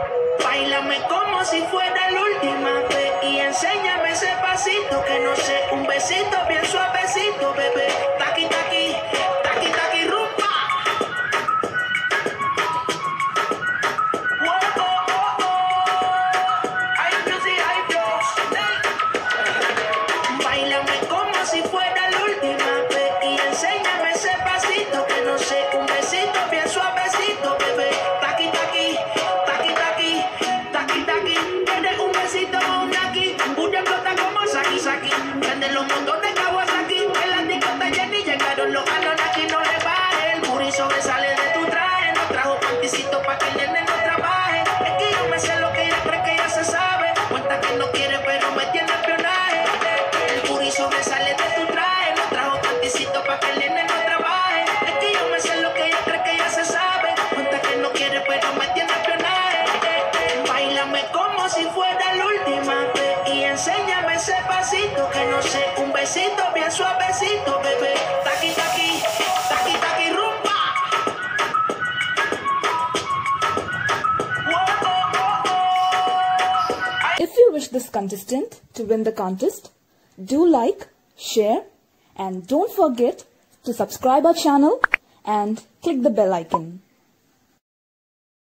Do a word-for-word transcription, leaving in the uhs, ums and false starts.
Báilame como si fuera la última vez y enséñame ese pasito que no sé, un besito bien suavecito, bebé. Taki taki, taki taki rumba. Oh, oh, oh, oh. Ay, Dios, sí, ay, Dios. Báilame como si fuera la última vez y enséñame ese pasito que no sé, un besito bien suavecito, bebé. Taki taki, taki taki, taki taki. Tienes un besito con un taki, una explota como Saki Saki. Prende los montones Kawasaki, en la discota Jenny llegaron los Anunnaki, no le baje. El booty sobresale de tu traje, no trajo panticito pa' que el nene no trabaje. Es que yo me sé lo que ella cree que ya se sabe, cuenta que no quiere pero me tiene espionaje. El booty sobresale de tu traje, no trajo panticito pa' que el nene no trabaje. Es que yo me sé lo que ella cree que ya se sabe, cuenta que no quiere pero me tiene espionaje. Báilame como si fuera la última vez y enséñame ese pasito que no sé, un besito bien suavecito, bebé. Taki taki, taki taki rumba. Oh, oh, oh, oh. If you wish this contestant to win the contest, do like, share, and don't forget to subscribe our channel and click the bell icon.